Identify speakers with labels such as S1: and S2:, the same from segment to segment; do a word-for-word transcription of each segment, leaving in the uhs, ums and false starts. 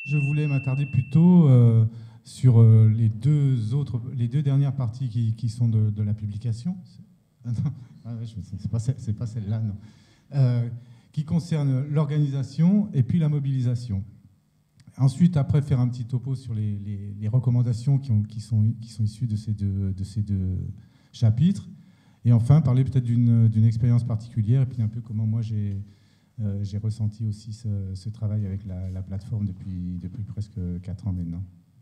S1: Je voulais m'attarder plutôt euh, sur euh, les deux autres, les deux dernières parties qui, qui sont de, de la publication. Ah non, ah ouais, c'est pas, c'est pas celle-là, non. Euh, qui concernent l'organisation et puis la mobilisation. Ensuite, après, faire un petit topo sur les, les, les recommandations qui, ont, qui, sont, qui sont issues de ces deux, de ces deux chapitres. Et enfin, parler peut-être d'une, d'une expérience particulière et puis un peu comment moi j'ai euh, j'ai ressenti aussi ce, ce travail avec la, la plateforme depuis, depuis presque quatre ans maintenant.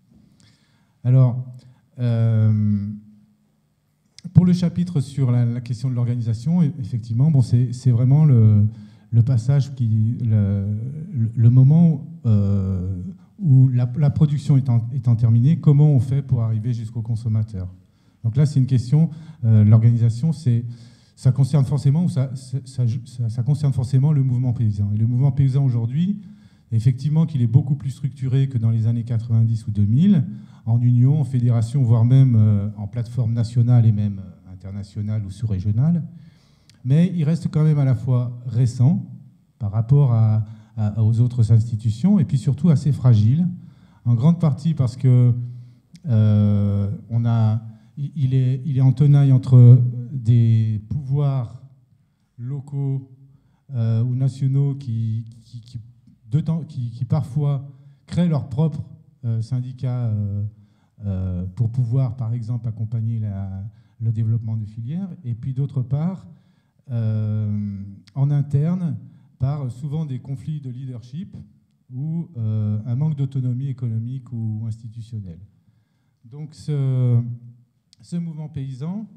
S1: Alors, euh, pour le chapitre sur la, la question de l'organisation, effectivement, bon, c'est, c'est vraiment le, le passage, qui, le, le moment euh, où la, la production étant, étant terminée, comment on fait pour arriver jusqu'au consommateur. Donc là, c'est une question, euh, l'organisation, c'est, ça concerne forcément, ça, ça, ça, ça concerne forcément le mouvement paysan. Et le mouvement paysan aujourd'hui, effectivement, qu'il est beaucoup plus structuré que dans les années quatre-vingt-dix ou deux mille, en union, en fédération, voire même euh, en plateforme nationale et même internationale ou sous-régionale. Mais il reste quand même à la fois récent par rapport à, à, aux autres institutions et puis surtout assez fragile, en grande partie parce que euh, on a, il, est, il est en tenaille entre des pouvoirs locaux euh, ou nationaux qui, qui, qui, de temps, qui, qui parfois créent leurs propres euh, syndicats euh, euh, pour pouvoir, par exemple, accompagner la, le développement de filières, et puis d'autre part, euh, en interne, par souvent des conflits de leadership ou euh, un manque d'autonomie économique ou institutionnelle. Donc ce, ce mouvement paysan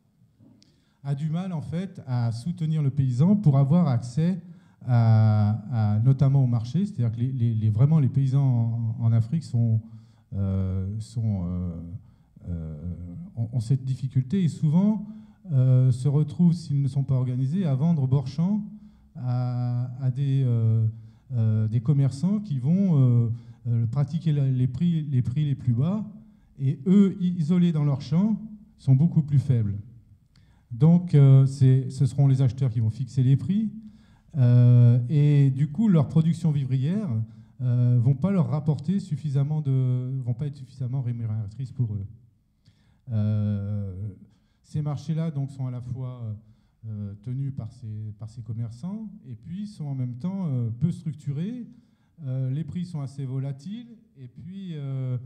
S1: a du mal en fait à soutenir le paysan pour avoir accès à, à, notamment au marché. C'est-à-dire que les, les, les, vraiment les paysans en, en Afrique sont, euh, sont, euh, euh, ont, ont cette difficulté et souvent euh, se retrouvent, s'ils ne sont pas organisés, à vendre bord champ à, à des, euh, euh, des commerçants qui vont euh, euh, pratiquer les prix, les prix les plus bas et eux, isolés dans leur champ, sont beaucoup plus faibles. Donc, euh, c'est, ce seront les acheteurs qui vont fixer les prix. Euh, et du coup, leur production vivrière ne euh, vont pas leur rapporter suffisamment de, vont pas être suffisamment rémunératrices pour eux. Euh, ces marchés-là donc, sont à la fois euh, tenus par ces, par ces commerçants et puis sont en même temps euh, peu structurés. Euh, les prix sont assez volatiles et puis euh,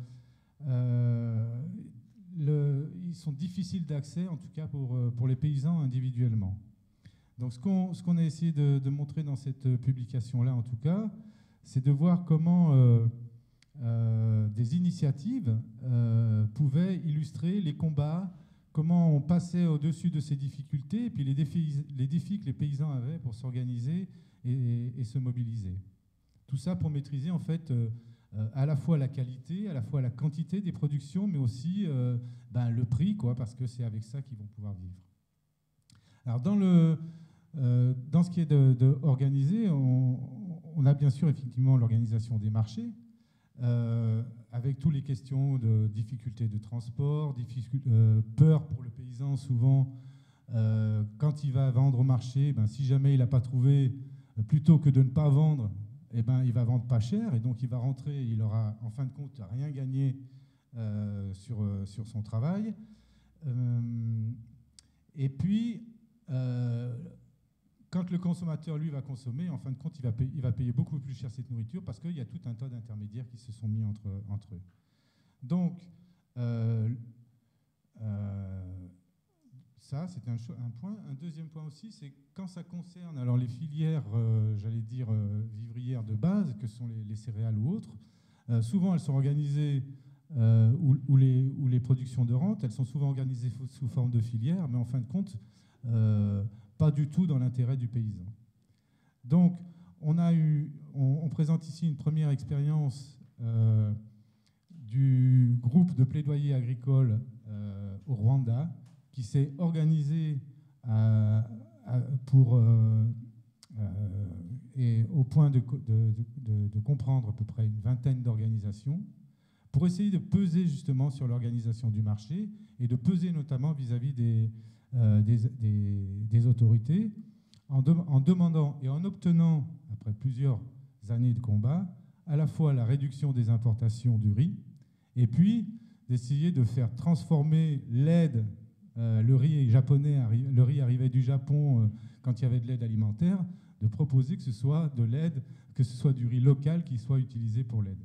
S1: euh, Le, ils sont difficiles d'accès, en tout cas pour, pour les paysans individuellement. Donc ce qu'on, ce qu'on a essayé de, de montrer dans cette publication-là, en tout cas, c'est de voir comment euh, euh, des initiatives euh, pouvaient illustrer les combats, comment on passait au-dessus de ces difficultés, et puis les défis, les défis que les paysans avaient pour s'organiser et, et, et se mobiliser. Tout ça pour maîtriser, en fait, euh, Euh, à la fois la qualité, à la fois la quantité des productions, mais aussi euh, ben, le prix, quoi, parce que c'est avec ça qu'ils vont pouvoir vivre. Alors dans, le, euh, dans ce qui est de, de organiser, on, on a bien sûr effectivement l'organisation des marchés, euh, avec toutes les questions de difficultés de transport, euh, peur pour le paysan souvent, euh, quand il va vendre au marché, ben, si jamais il n'a pas trouvé, plutôt que de ne pas vendre, eh ben, il va vendre pas cher et donc il va rentrer, il aura en fin de compte rien gagné euh, sur, euh, sur son travail. Euh, et puis, euh, quand le consommateur, lui, va consommer, en fin de compte, il va payer, il va payer beaucoup plus cher cette nourriture parce qu'il y a tout un tas d'intermédiaires qui se sont mis entre, entre eux. Donc, euh, euh, ça, c'est un, un point. Un deuxième point aussi, c'est quand ça concerne alors les filières, euh, j'allais dire, euh, vivrières de base, que sont les, les céréales ou autres, euh, souvent elles sont organisées, euh, ou, ou, les, ou les productions de rente, elles sont souvent organisées sous forme de filières, mais en fin de compte, euh, pas du tout dans l'intérêt du paysan. Donc, on, a eu, on, on présente ici une première expérience euh, du groupe de plaidoyer agricole euh, au Rwanda, qui s'est organisé à, à, pour, euh, euh, et au point de, de, de, de comprendre à peu près une vingtaine d'organisations, pour essayer de peser justement sur l'organisation du marché et de peser notamment vis-à-vis des, euh, des, des, des autorités, en, de, en demandant et en obtenant, après plusieurs années de combat, à la fois la réduction des importations du riz, et puis d'essayer de faire transformer l'aide, euh, le riz japonais, le riz arrivait du Japon euh, quand il y avait de l'aide alimentaire, de proposer que ce soit de l'aide, que ce soit du riz local qui soit utilisé pour l'aide.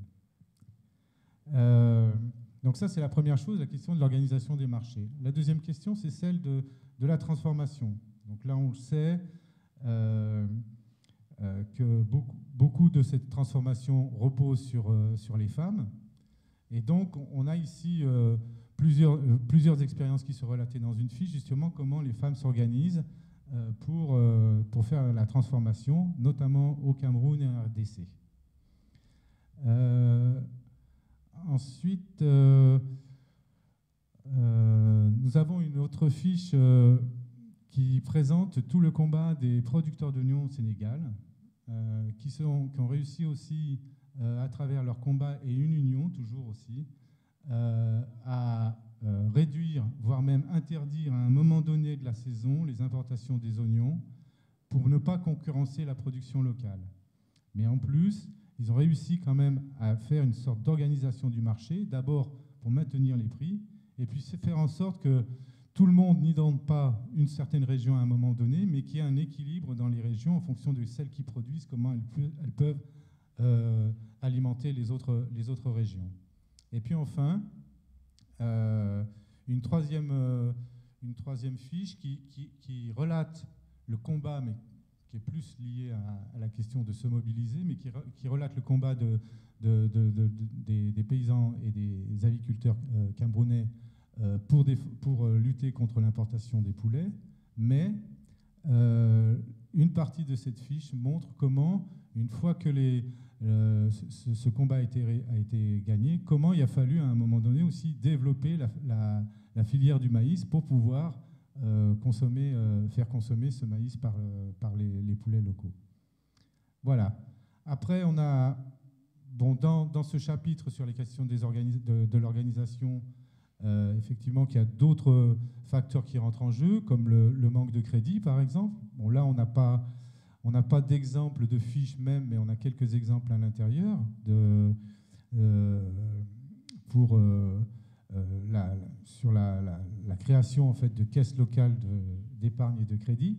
S1: Euh, donc ça, c'est la première chose, la question de l'organisation des marchés. La deuxième question, c'est celle de, de la transformation. Donc là, on le sait, euh, euh, que beaucoup, beaucoup de cette transformation repose sur, euh, sur les femmes. Et donc, on a ici euh, plusieurs, euh, plusieurs expériences qui sont relatées dans une fiche, justement, comment les femmes s'organisent euh, pour, euh, pour faire la transformation, notamment au Cameroun et en R D C. Euh, ensuite, euh, euh, nous avons une autre fiche euh, qui présente tout le combat des producteurs d'oignons au Sénégal, euh, qui, sont, qui ont réussi aussi, euh, à travers leur combat et une union, toujours aussi, euh, à euh, réduire, voire même interdire à un moment donné de la saison les importations des oignons pour ne pas concurrencer la production locale. Mais en plus, ils ont réussi quand même à faire une sorte d'organisation du marché, d'abord pour maintenir les prix, et puis faire en sorte que tout le monde n'idente pas une certaine région à un moment donné, mais qu'il y ait un équilibre dans les régions en fonction de celles qui produisent, comment elles, pe elles peuvent euh, alimenter les autres, les autres régions. Et puis enfin, euh, une, troisième, euh, une troisième fiche qui, qui, qui relate le combat, mais qui est plus lié à, à la question de se mobiliser, mais qui, qui relate le combat de, de, de, de, de, des, des paysans et des agriculteurs euh, camerounais euh, pour, des, pour euh, lutter contre l'importation des poulets. Mais euh, une partie de cette fiche montre comment, une fois que les, euh, ce, ce combat a été, a été gagné, comment il a fallu à un moment donné aussi développer la, la, la filière du maïs pour pouvoir Euh, consommer, euh, faire consommer ce maïs par, euh, par les, les poulets locaux. Voilà. Après, on a, bon, dans, dans ce chapitre sur les questions des de, de l'organisation, euh, effectivement, qu'il y a d'autres facteurs qui rentrent en jeu, comme le, le manque de crédit, par exemple. Bon, là, on n'a pas, on n'a pas d'exemple de fiche même, mais on a quelques exemples à l'intérieur de, euh, pour... Euh, Euh, la, la, sur la, la, la création en fait, de caisses locales d'épargne et de crédit,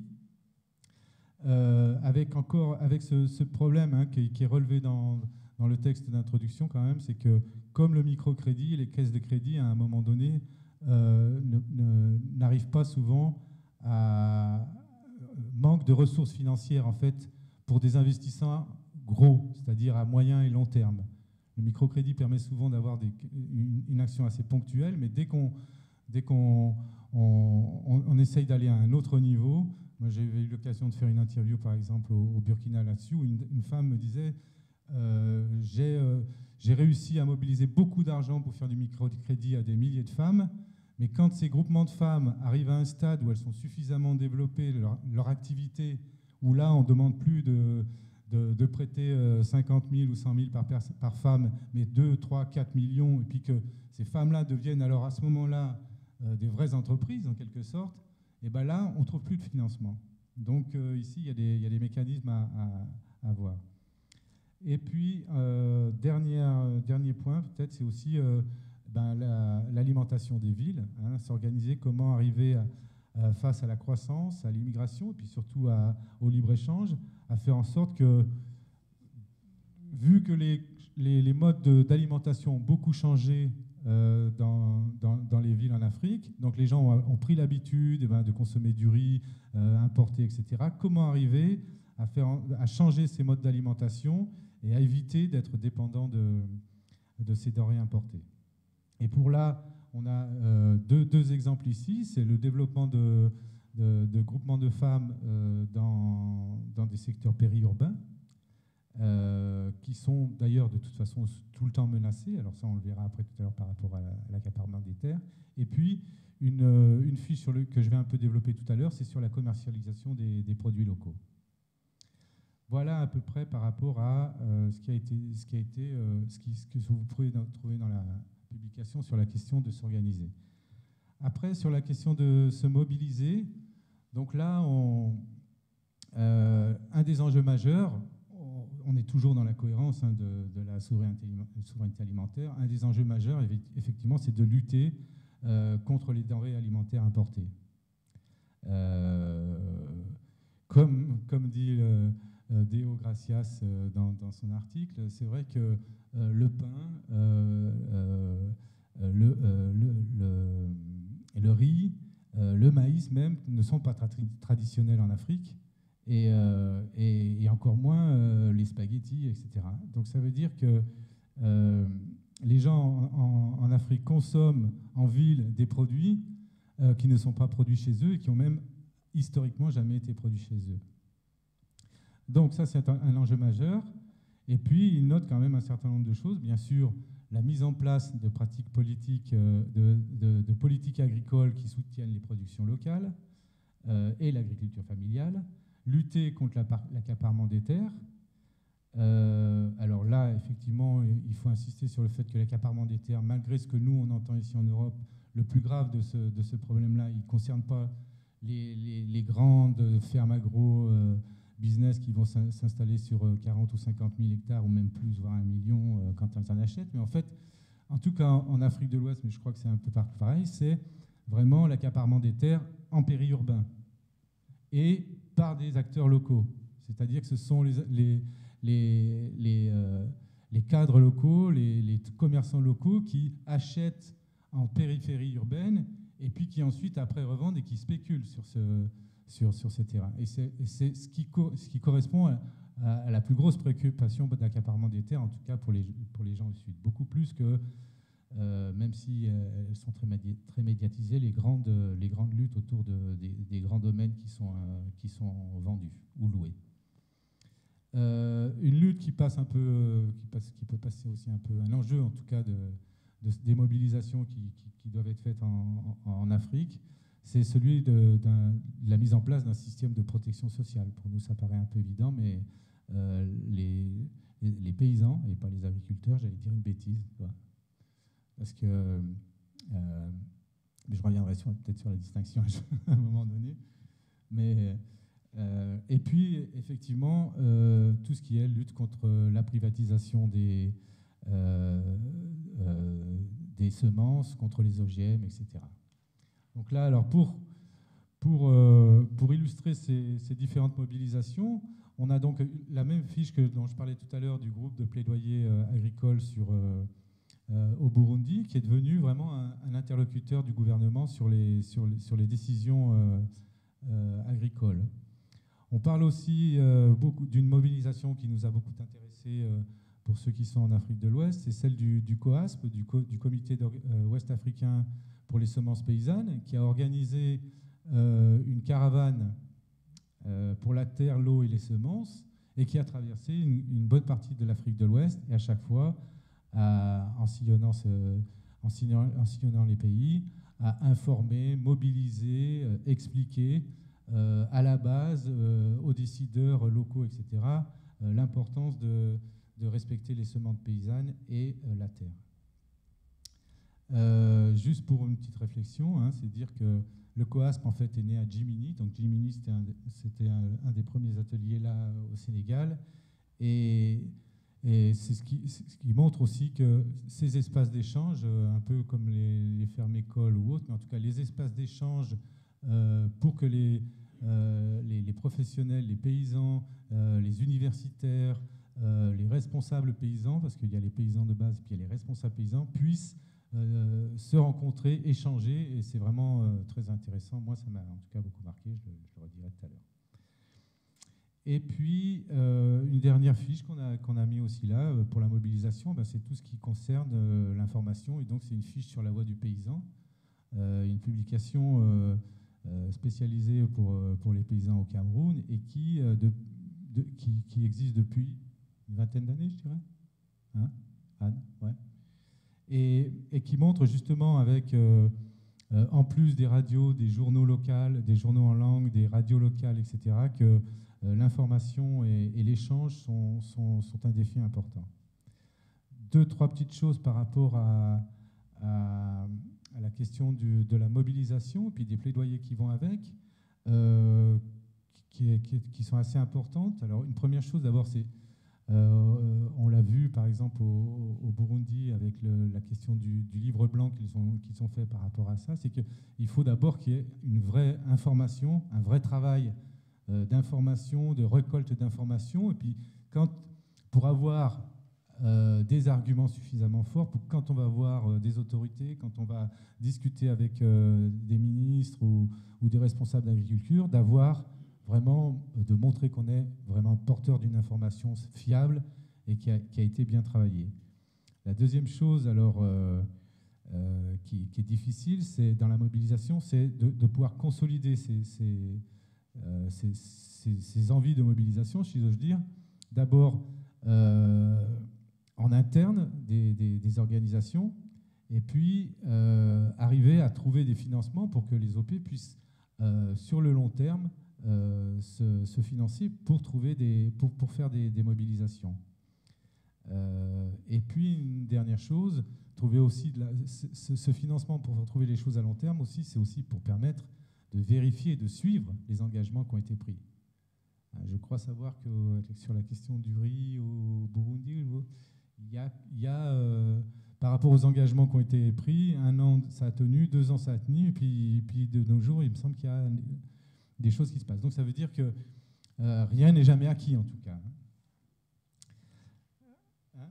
S1: euh, avec encore avec ce, ce problème hein, qui, qui est relevé dans, dans le texte d'introduction quand même, c'est que comme le microcrédit, les caisses de crédit à un moment donné euh, n'arrivent pas souvent à manque de ressources financières en fait pour des investisseurs gros, c'est-à-dire à moyen et long terme. Le microcrédit permet souvent d'avoir une, une action assez ponctuelle, mais dès qu'on dès qu'on on, on, on essaye d'aller à un autre niveau, moi j'ai eu l'occasion de faire une interview par exemple au, au Burkina là-dessus, où une, une femme me disait euh, j'ai euh, j'ai réussi à mobiliser beaucoup d'argent pour faire du microcrédit à des milliers de femmes, mais quand ces groupements de femmes arrivent à un stade où elles sont suffisamment développées, leur, leur activité, où là on ne demande plus de... De, de prêter cinquante mille ou cent mille par, par femme, mais deux, trois, quatre millions, et puis que ces femmes-là deviennent alors à ce moment-là euh, des vraies entreprises, en quelque sorte, et bien là, on ne trouve plus de financement. Donc euh, ici, il y, a des, il y a des mécanismes à, à, à voir. Et puis, euh, dernier, dernier point, peut-être, c'est aussi euh, ben, l'alimentation la, des villes, hein, s'organiser, comment arriver à, à, face à la croissance, à l'immigration, et puis surtout à, au libre-échange, à faire en sorte que, vu que les, les, les modes d'alimentation ont beaucoup changé euh, dans, dans, dans les villes en Afrique, donc les gens ont, ont pris l'habitude eh ben, de consommer du riz euh, importé, et cetera, comment arriver à, faire, à changer ces modes d'alimentation et à éviter d'être dépendant de, de ces denrées importées. Et pour là, on a euh, deux, deux exemples ici, c'est le développement de... De, de groupements de femmes euh, dans, dans des secteurs périurbains, euh, qui sont d'ailleurs de toute façon tout le temps menacés. Alors ça, on le verra après tout à l'heure par rapport à l'accaparement des terres. Et puis, une, une fiche sur le, que je vais un peu développer tout à l'heure, c'est sur la commercialisation des, des produits locaux. Voilà à peu près par rapport à euh, ce qui a été, ce, qui a été euh, ce, qui, ce que vous pouvez trouver dans la publication sur la question de s'organiser. Après, sur la question de se mobiliser, donc là, on, euh, un des enjeux majeurs, on, on est toujours dans la cohérence hein, de, de la souveraineté, souveraineté alimentaire. Un des enjeux majeurs, effectivement, c'est de lutter euh, contre les denrées alimentaires importées. Euh, comme, comme dit euh, Deo Gracias euh, dans, dans son article, c'est vrai que euh, le pain, euh, euh, le, euh, le, le, le riz, euh, le maïs même ne sont pas tra traditionnels en Afrique. Et, euh, et, et encore moins euh, les spaghettis, et cetera. Donc ça veut dire que euh, les gens en, en, en Afrique consomment en ville des produits euh, qui ne sont pas produits chez eux et qui ont même historiquement jamais été produits chez eux. Donc ça, c'est un, un enjeu majeur. Et puis, il note quand même un certain nombre de choses. Bien sûr, la mise en place de pratiques politiques, euh, de, de, de politiques agricoles qui soutiennent les productions locales euh, et l'agriculture familiale. Lutter contre l'accaparement des terres. Euh, alors là, effectivement, il faut insister sur le fait que l'accaparement des terres, malgré ce que nous, on entend ici en Europe, le plus grave de ce, de ce problème-là, il ne concerne pas les, les, les grandes fermes agro-business euh, qui vont s'installer sur quarante ou cinquante mille hectares, ou même plus, voire un million euh, quand elles en achètent. Mais en fait, en tout cas en Afrique de l'Ouest, mais je crois que c'est un peu partout pareil, c'est vraiment l'accaparement des terres en périurbain. Et par des acteurs locaux. C'est-à-dire que ce sont les, les, les, les, euh, les cadres locaux, les, les commerçants locaux qui achètent en périphérie urbaine et puis qui ensuite, après, revendent et qui spéculent sur, ce, sur, sur ces terrains. Et c'est ce qui, co ce qui correspond à, à la plus grosse préoccupation d'accaparement des terres, en tout cas pour les, pour les gens du Sud. Beaucoup plus que, euh, même si euh, elles sont très, médi très médiatisées, les grandes, les grandes luttes autour de, des, des grands domaines qui sont, euh, qui sont vendus ou loués. Euh, une lutte qui passe un peu, qui, passe, qui peut passer aussi un peu, un enjeu en tout cas de, de, des mobilisations qui, qui, qui doivent être faites en, en, en Afrique, c'est celui de, de la mise en place d'un système de protection sociale. Pour nous, ça paraît un peu évident, mais euh, les, les, les paysans, et pas les agriculteurs, j'allais dire une bêtise, quoi. Parce que, euh, mais je reviendrai peut-être sur la distinction à un moment donné. Mais, euh, et puis, effectivement, euh, tout ce qui est lutte contre la privatisation des, euh, euh, des semences, contre les O G M, et cetera. Donc là, alors pour, pour, euh, pour illustrer ces, ces différentes mobilisations, on a donc la même fiche que dont je parlais tout à l'heure du groupe de plaidoyer euh, agricole sur... Euh, Euh, au Burundi, qui est devenu vraiment un, un interlocuteur du gouvernement sur les, sur les, sur les décisions euh, euh, agricoles. On parle aussi euh, beaucoup d'une mobilisation qui nous a beaucoup intéressés euh, pour ceux qui sont en Afrique de l'Ouest, c'est celle du, du COASP, du, co, du Comité euh, ouest africain pour les semences paysannes, qui a organisé euh, une caravane euh, pour la terre, l'eau et les semences, et qui a traversé une, une bonne partie de l'Afrique de l'Ouest, et à chaque fois, À, en, sillonnant ce, en, sillonnant, en sillonnant les pays, à informer, mobiliser, euh, expliquer euh, à la base euh, aux décideurs locaux, et cetera, euh, l'importance de, de respecter les semences paysannes et euh, la terre. Euh, juste pour une petite réflexion, hein, c'est dire que le COASP en fait est né à Djimini. Donc Djimini, c'était un, c'était un, un des premiers ateliers là au Sénégal. Et Et c'est ce qui, ce qui montre aussi que ces espaces d'échange, un peu comme les, les fermes écoles ou autres, mais en tout cas les espaces d'échange euh, pour que les, euh, les, les professionnels, les paysans, euh, les universitaires, euh, les responsables paysans, parce qu'il y a les paysans de base et puis il y a les responsables paysans, puissent euh, se rencontrer, échanger, et c'est vraiment euh, très intéressant. Moi, ça m'a en tout cas beaucoup marqué, je le, je le redirai tout à l'heure. Et puis, euh, une dernière fiche qu'on a, qu'on a mis aussi là euh, pour la mobilisation, ben, c'est tout ce qui concerne euh, l'information. Et donc, c'est une fiche sur la voix du paysan, euh, une publication euh, euh, spécialisée pour, pour les paysans au Cameroun et qui, euh, de, de, qui, qui existe depuis une vingtaine d'années, je dirais. Hein, Anne, ouais. Et, et qui montre justement avec, euh, euh, en plus des radios, des journaux locaux, des journaux en langue, des radios locales, et cetera, que l'information et, et l'échange sont, sont, sont un défi important. Deux, trois petites choses par rapport à, à, à la question du, de la mobilisation et puis des plaidoyers qui vont avec, euh, qui, qui, qui sont assez importantes. Alors, une première chose, d'abord, c'est Euh, on l'a vu par exemple au, au Burundi avec le, la question du, du livre blanc qu'ils ont, qu'ils ont fait par rapport à ça, c'est qu'il faut d'abord qu'il y ait une vraie information, un vrai travail euh, d'information, de récolte d'informations, et puis quand, pour avoir euh, des arguments suffisamment forts, pour quand on va voir euh, des autorités, quand on va discuter avec euh, des ministres ou, ou des responsables d'agriculture, d'avoir vraiment de montrer qu'on est vraiment porteur d'une information fiable et qui a, qui a été bien travaillée. La deuxième chose, alors, euh, euh, qui, qui est difficile, c'est dans la mobilisation, c'est de, de pouvoir consolider ces, ces, euh, ces, ces, ces envies de mobilisation, si j'ose dire. D'abord, euh, en interne des, des, des organisations, et puis euh, arriver à trouver des financements pour que les O P puissent, euh, sur le long terme, Euh, se, se financer pour, trouver des, pour, pour faire des, des mobilisations. Euh, et puis, une dernière chose, trouver aussi de la, ce, ce financement pour trouver les choses à long terme aussi, c'est aussi pour permettre de vérifier et de suivre les engagements qui ont été pris. Je crois savoir que sur la question du riz au Burundi, il y a, il y a euh, par rapport aux engagements qui ont été pris, un an ça a tenu, deux ans ça a tenu, et puis, et puis de nos jours, il me semble qu'il y a des choses qui se passent. Donc ça veut dire que euh, rien n'est jamais acquis en tout cas. Hein?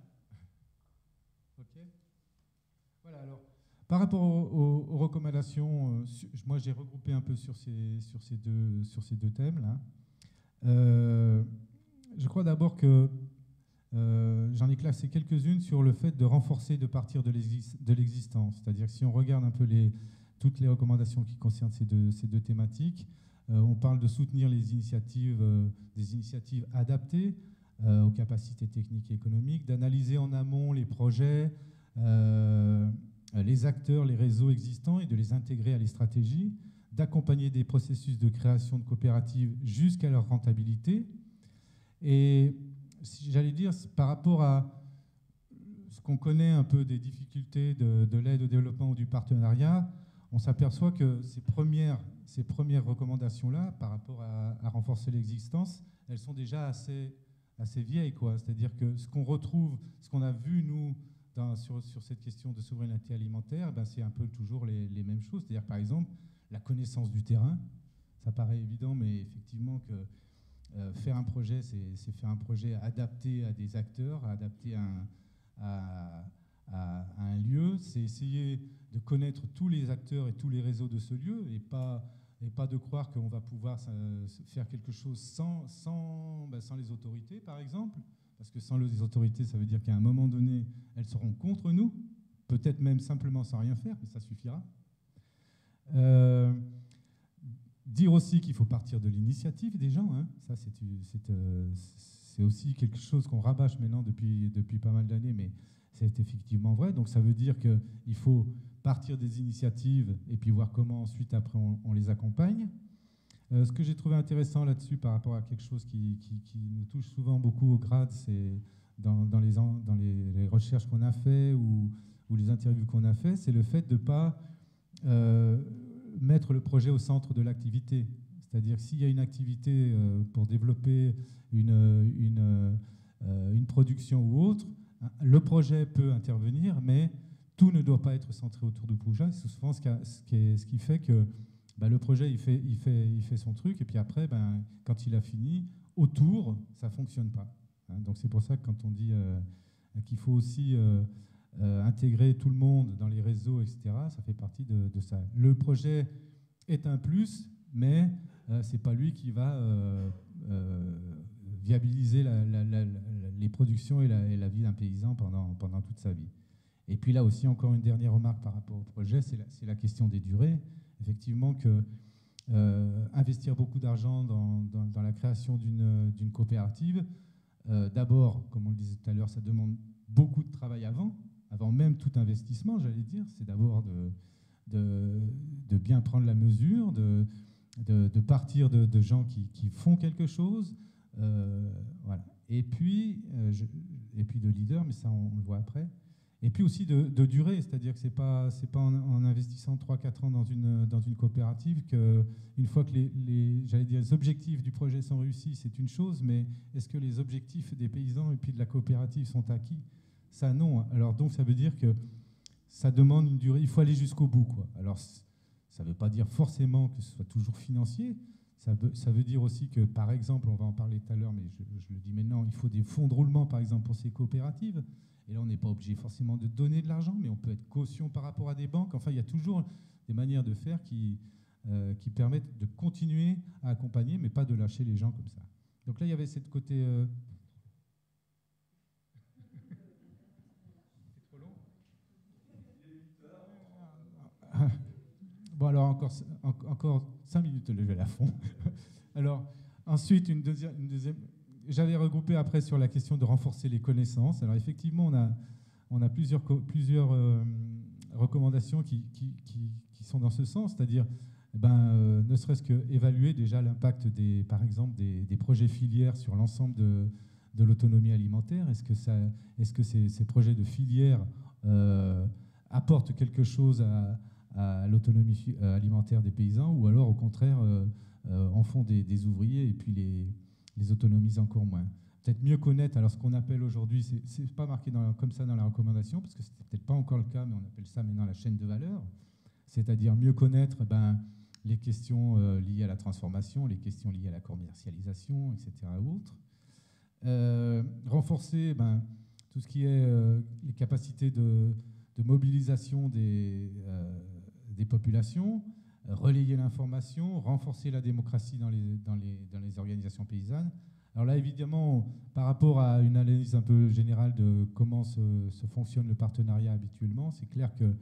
S1: Ok. Voilà, alors, par rapport aux, aux, aux recommandations, euh, su, moi j'ai regroupé un peu sur ces, sur ces, deux, sur ces deux thèmes-là. Euh, je crois d'abord que euh, j'en ai classé quelques-unes sur le fait de renforcer, de partir de l'existence. C'est-à-dire que si on regarde un peu les, toutes les recommandations qui concernent ces deux, ces deux thématiques, Euh, on parle de soutenir les initiatives, euh, des initiatives adaptées euh, aux capacités techniques et économiques, d'analyser en amont les projets, euh, les acteurs, les réseaux existants et de les intégrer à les stratégies, d'accompagner des processus de création de coopératives jusqu'à leur rentabilité. Et si j'allais dire, par rapport à ce qu'on connaît un peu des difficultés de, de l'aide au développement ou du partenariat, on s'aperçoit que ces premières, ces premières recommandations-là, par rapport à, à renforcer l'existence, elles sont déjà assez, assez vieilles, quoi. C'est-à-dire que ce qu'on retrouve, ce qu'on a vu, nous, dans, sur, sur cette question de souveraineté alimentaire, ben, c'est un peu toujours les, les mêmes choses. C'est-à-dire, par exemple, la connaissance du terrain. Ça paraît évident, mais effectivement, que euh, faire un projet, c'est faire un projet adapté à des acteurs, adapté à un, à, à, à un lieu. C'est essayer de connaître tous les acteurs et tous les réseaux de ce lieu et pas, et pas de croire qu'on va pouvoir faire quelque chose sans, sans, ben, sans les autorités, par exemple. Parce que sans les autorités, ça veut dire qu'à un moment donné, elles seront contre nous, peut-être même simplement sans rien faire, mais ça suffira. Euh, dire aussi qu'il faut partir de l'initiative des gens, hein. Ça c'est euh, aussi quelque chose qu'on rabâche maintenant depuis, depuis pas mal d'années, mais c'est effectivement vrai. Donc ça veut dire qu'il faut partir des initiatives et puis voir comment ensuite après on, on les accompagne. Euh, ce que j'ai trouvé intéressant là-dessus par rapport à quelque chose qui, qui, qui nous touche souvent beaucoup au grade, c'est dans, dans, les, dans les, les recherches qu'on a fait ou, ou les interviews qu'on a fait, c'est le fait de ne pas euh, mettre le projet au centre de l'activité. C'est-à-dire s'il y a une activité euh, pour développer une, une, euh, une production ou autre, le projet peut intervenir, mais tout ne doit pas être centré autour du projet. C'est souvent ce qui, a, ce, qui est, ce qui fait que ben, le projet, il fait, il, fait, il fait son truc, et puis après, ben, quand il a fini, autour, ça ne fonctionne pas. Hein, donc c'est pour ça que quand on dit euh, qu'il faut aussi euh, euh, intégrer tout le monde dans les réseaux, et cetera, ça fait partie de, de ça. Le projet est un plus, mais euh, ce n'est pas lui qui va euh, euh, viabiliser la, la, la, la, les productions et la, et la vie d'un paysan pendant, pendant toute sa vie. Et puis là aussi, encore une dernière remarque par rapport au projet, c'est la, la question des durées. Effectivement, que euh, investir beaucoup d'argent dans, dans, dans la création d'une coopérative, euh, d'abord, comme on le disait tout à l'heure, ça demande beaucoup de travail avant, avant même tout investissement, j'allais dire. C'est d'abord de, de, de bien prendre la mesure, de, de, de partir de, de gens qui, qui font quelque chose, euh, voilà. Et puis, euh, je, et puis de leaders, mais ça on, on le voit après. Et puis aussi de, de durée, c'est-à-dire que ce n'est pas, c'est pas en, en investissant trois quatre ans dans une, dans une coopérative qu'une fois que les, les, j'allais dire, les objectifs du projet sont réussis, c'est une chose, mais est-ce que les objectifs des paysans et puis de la coopérative sont acquis? Ça, non. Alors donc, ça veut dire que ça demande une durée, il faut aller jusqu'au bout, quoi. Alors, ça ne veut pas dire forcément que ce soit toujours financier. Ça veut, ça veut dire aussi que, par exemple, on va en parler tout à l'heure, mais je, je le dis maintenant, il faut des fonds de roulement, par exemple, pour ces coopératives. Et là, on n'est pas obligé forcément de donner de l'argent, mais on peut être caution par rapport à des banques. Enfin, il y a toujours des manières de faire qui, euh, qui permettent de continuer à accompagner, mais pas de lâcher les gens comme ça. Donc là, il y avait cette côté... Euh... C'est trop long. Bon, alors, encore, encore cinq minutes de lever à fond. Alors, ensuite, une deuxième... Une deuxième J'avais regroupé après sur la question de renforcer les connaissances. Alors effectivement, on a, on a plusieurs, plusieurs euh, recommandations qui, qui, qui, qui sont dans ce sens, c'est-à-dire eh ben, euh, ne serait-ce qu'évaluer déjà l'impact, des, par exemple, des, des projets filières sur l'ensemble de, de l'autonomie alimentaire. Est-ce que, ça, est-ce que ces, ces projets de filière euh, apportent quelque chose à, à l'autonomie alimentaire des paysans, ou alors au contraire euh, euh, en font des, des ouvriers et puis les les autonomise encore moins. Peut-être mieux connaître, alors ce qu'on appelle aujourd'hui, c'est n'est pas marqué dans, comme ça dans la recommandation, parce que ce n'était peut-être pas encore le cas, mais on appelle ça maintenant la chaîne de valeur, c'est-à-dire mieux connaître ben, les questions euh, liées à la transformation, les questions liées à la commercialisation, et cetera. Autres. Euh, renforcer ben, tout ce qui est euh, les capacités de, de mobilisation des, euh, des populations, relayer l'information, renforcer la démocratie dans les, dans, les, dans les organisations paysannes. Alors là, évidemment, par rapport à une analyse un peu générale de comment se, se fonctionne le partenariat habituellement, c'est clair que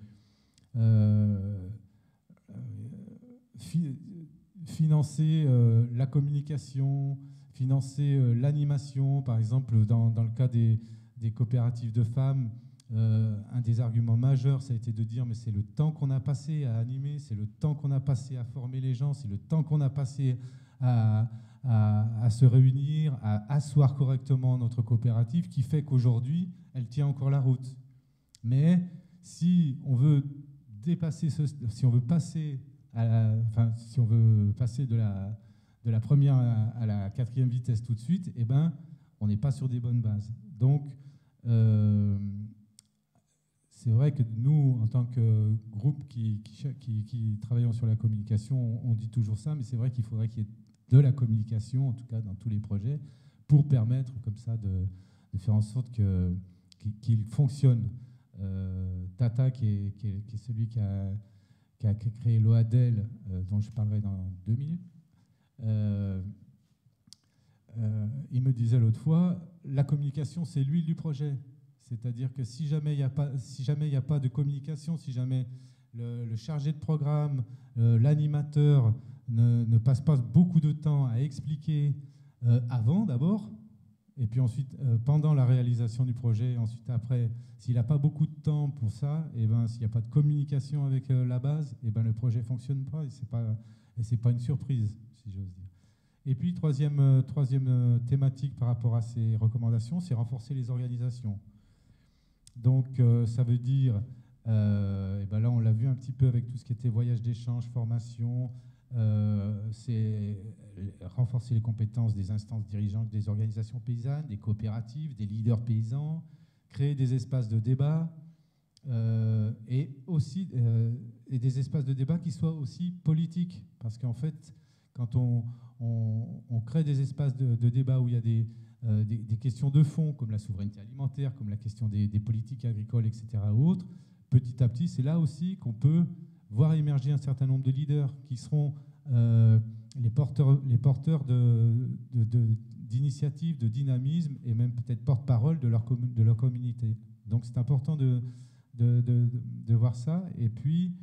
S1: euh, euh, fi, financer euh, la communication, financer euh, l'animation, par exemple, dans, dans le cas des, des coopératives de femmes, Euh, un des arguments majeurs, ça a été de dire mais c'est le temps qu'on a passé à animer, c'est le temps qu'on a passé à former les gens, c'est le temps qu'on a passé à, à, à se réunir, à asseoir correctement notre coopérative qui fait qu'aujourd'hui, elle tient encore la route. Mais si on veut dépasser ce, si on veut passer à la, enfin, si on veut passer de la, de la première à la quatrième vitesse tout de suite, eh ben, on n'est pas sur des bonnes bases. Donc, euh, c'est vrai que nous, en tant que groupe qui, qui, qui, qui travaillons sur la communication, on dit toujours ça, mais c'est vrai qu'il faudrait qu'il y ait de la communication, en tout cas dans tous les projets, pour permettre comme ça de, de faire en sorte que, qu'il fonctionne. Euh, Tata, qui est, qui, est, qui est celui qui a, qui a créé l'O A D E L, euh, dont je parlerai dans deux minutes, euh, euh, il me disait l'autre fois, la communication, c'est l'huile du projet. C'est-à-dire que si jamais il n'y a pas, si jamais il n'y a pas de communication, si jamais le, le chargé de programme, euh, l'animateur ne, ne passe pas beaucoup de temps à expliquer euh, avant d'abord, et puis ensuite euh, pendant la réalisation du projet, ensuite après, s'il n'a pas beaucoup de temps pour ça, et ben s'il n'y a pas de communication avec euh, la base, et ben le projet ne fonctionne pas et c'est pas et c'est pas une surprise, si j'ose dire. Et puis troisième euh, troisième euh, thématique par rapport à ces recommandations, c'est renforcer les organisations. Donc, euh, ça veut dire, euh, et ben là, on l'a vu un petit peu avec tout ce qui était voyage d'échange, formation, euh, c'est renforcer les compétences des instances dirigeantes des organisations paysannes, des coopératives, des leaders paysans, créer des espaces de débat, euh, et aussi euh, et des espaces de débat qui soient aussi politiques. Parce qu'en fait, quand on, on, on crée des espaces de, de débat où il y a des... Euh, des, des questions de fond, comme la souveraineté alimentaire, comme la question des, des politiques agricoles, et cetera, ou autres, petit à petit, c'est là aussi qu'on peut voir émerger un certain nombre de leaders qui seront euh, les porteurs, les porteurs de, de, de, d'initiatives, de dynamisme, et même peut-être porte-parole de leur, commun, de leur communauté. Donc c'est important de, de, de, de voir ça. Et puis,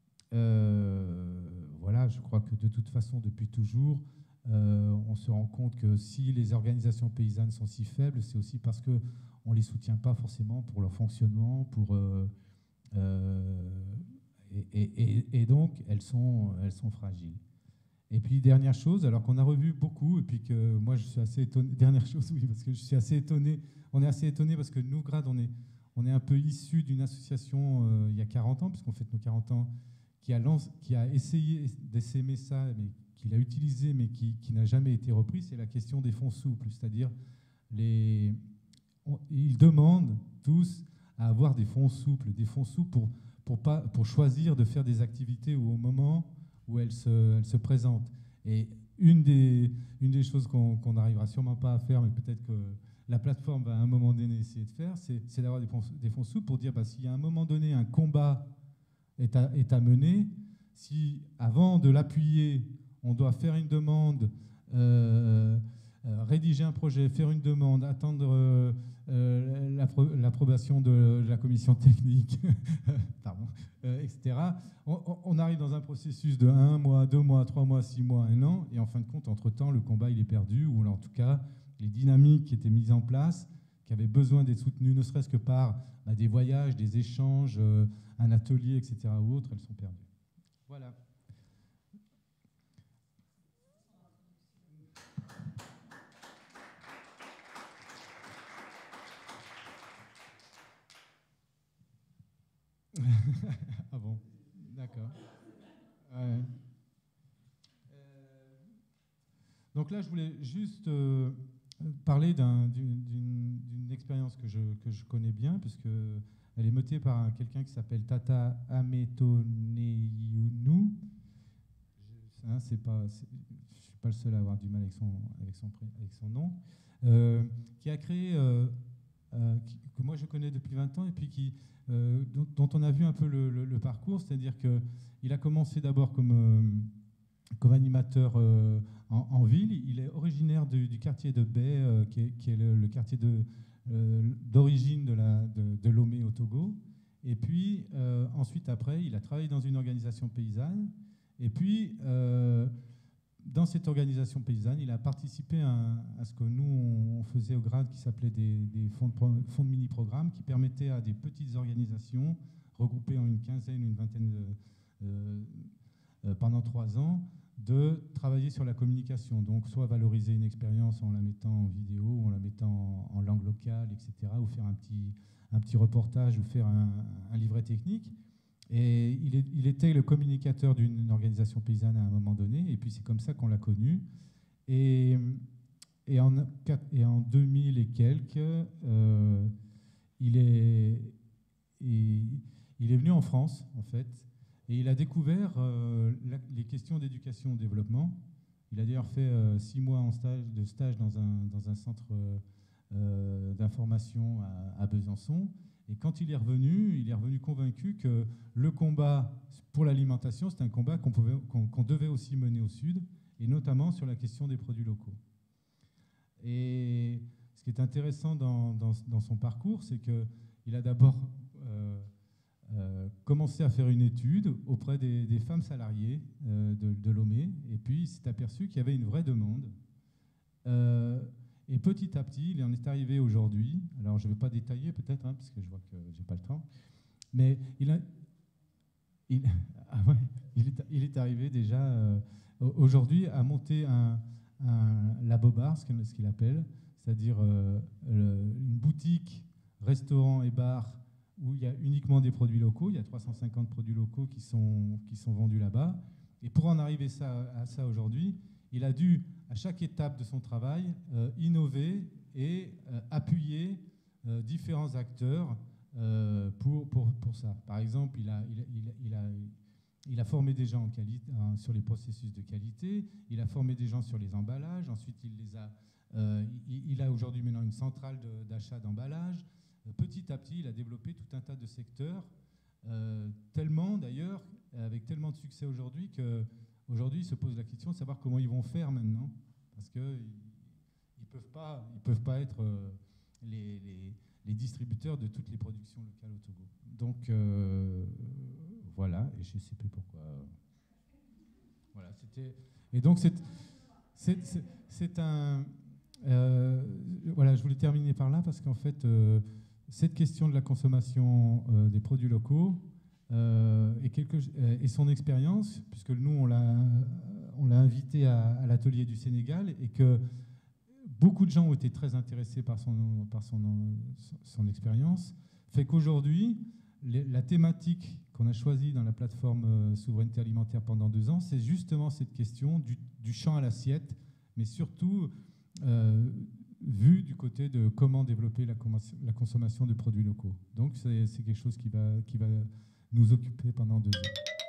S1: euh, voilà, je crois que de toute façon, depuis toujours, Euh, on se rend compte que si les organisations paysannes sont si faibles, c'est aussi parce qu'on ne les soutient pas forcément pour leur fonctionnement, pour, euh, euh, et, et, et donc elles sont, elles sont fragiles. Et puis dernière chose, alors qu'on a revu beaucoup, et puis que moi je suis assez étonné, dernière chose, oui, parce que je suis assez étonné, on est assez étonné parce que nous, Grad, on est, on est un peu issu d'une association euh, il y a quarante ans, puisqu'on fête nos quarante ans, qui a, lance, qui a essayé d'essaimer ça, mais qui l'a utilisé, mais qui, qui n'a jamais été repris, c'est la question des fonds souples. C'est-à-dire, les, on, ils demandent tous à avoir des fonds souples, des fonds souples pour, pour, pas, pour choisir de faire des activités au moment où elles se, elles se présentent. Et une des, une des choses qu'on qu'on n'arrivera sûrement pas à faire, mais peut-être que la plateforme va à un moment donné essayer de faire, c'est d'avoir des fonds, des fonds souples pour dire bah, s'il y a un moment donné un combat est à, est à mener, si avant de l'appuyer, on doit faire une demande, euh, euh, rédiger un projet, faire une demande, attendre euh, euh, l'approbation de la commission technique, pardon, euh, et cetera. On, on arrive dans un processus de un mois, deux mois, trois mois, six mois, un an, et en fin de compte, entre-temps, le combat il est perdu, ou en tout cas, les dynamiques qui étaient mises en place, qui avaient besoin d'être soutenues, ne serait-ce que par bah, des voyages, des échanges, euh, un atelier, et cetera, ou autres, elles sont perdues. Voilà. Ah bon, d'accord. Ouais. Euh, donc là, je voulais juste euh, parler d'une expérience que je, que je connais bien, puisque elle est montée par quelqu'un qui s'appelle Tata Ametoneunu. Hein, c'est pas, je ne suis pas le seul à avoir du mal avec son, avec son, avec son nom. Euh, qui a créé, euh, euh, qui, que moi je connais depuis vingt ans, et puis qui, euh, dont, dont on a vu un peu le, le, le parcours, c'est-à-dire qu'il a commencé d'abord comme, euh, comme animateur euh, en, en ville. Il est originaire du, du quartier de Baie, euh, qui est, qui est le, le quartier de Euh, d'origine de, la, de, de Lomé au Togo. Et puis, euh, ensuite, après, il a travaillé dans une organisation paysanne. Et puis, euh, dans cette organisation paysanne, il a participé à, à ce que nous, on faisait au grade, qui s'appelait des, des fonds de, fonds de mini-programmes, qui permettaient à des petites organisations, regroupées en une quinzaine, une vingtaine de, euh, euh, pendant trois ans, de travailler sur la communication, donc soit valoriser une expérience en la mettant en vidéo, ou en la mettant en, en langue locale, et cetera, ou faire un petit, un petit reportage, ou faire un, un livret technique. Et il, est, il était le communicateur d'une organisation paysanne à un moment donné, et puis c'est comme ça qu'on l'a connu. Et, et, en, et en deux mille et quelques, euh, il, est, il, il est venu en France, en fait. Et il a découvert euh, la, les questions d'éducation au développement. Il a d'ailleurs fait euh, six mois en stage, de stage dans un, dans un centre euh, d'information à, à Besançon. Et quand il est revenu, il est revenu convaincu que le combat pour l'alimentation, c'était un combat qu'on pouvait, qu'on, qu'on devait aussi mener au Sud, et notamment sur la question des produits locaux. Et ce qui est intéressant dans, dans, dans son parcours, c'est qu'il a d'abord euh, Euh, commencé à faire une étude auprès des, des femmes salariées euh, de, de Lomé, et puis il s'est aperçu qu'il y avait une vraie demande. Euh, et petit à petit, il en est arrivé aujourd'hui, alors je ne vais pas détailler peut-être, hein, parce que je vois que je n'ai pas le temps, mais il, a, il, ah ouais, il, est, il est arrivé déjà euh, aujourd'hui à monter un, un labobar, ce qu'il appelle, c'est-à-dire euh, le, une boutique, restaurant et bar où il y a uniquement des produits locaux. Il y a trois cent cinquante produits locaux qui sont, qui sont vendus là-bas. Et pour en arriver ça, à ça aujourd'hui, il a dû, à chaque étape de son travail, euh, innover et euh, appuyer euh, différents acteurs euh, pour, pour, pour ça. Par exemple, il a, il, il, il a, il a formé des gens en qualité, hein, sur les processus de qualité, il a formé des gens sur les emballages, ensuite il, les a, euh, il, il a aujourd'hui maintenant une centrale d'achat d'emballage. Petit à petit, il a développé tout un tas de secteurs, euh, tellement d'ailleurs, avec tellement de succès aujourd'hui, qu'aujourd'hui, ils se posent la question de savoir comment ils vont faire maintenant, parce qu'ils ne peuvent pas, ils peuvent pas être euh, les, les, les distributeurs de toutes les productions locales au Togo. Donc, euh, voilà, et je ne sais plus pourquoi. Voilà, c'était... Et donc, c'est un... Euh, voilà, je voulais terminer par là, parce qu'en fait... Euh, cette question de la consommation euh, des produits locaux euh, et, quelque, euh, et son expérience, puisque nous, on l'a invité à, à l'atelier du Sénégal, et que beaucoup de gens ont été très intéressés par son, par son, son expérience, fait qu'aujourd'hui, la thématique qu'on a choisie dans la plateforme euh, souveraineté alimentaire pendant deux ans, c'est justement cette question du, du champ à l'assiette, mais surtout euh, vu du côté de comment développer la, la consommation de produits locaux. Donc c'est quelque chose qui va, qui va nous occuper pendant deux ans.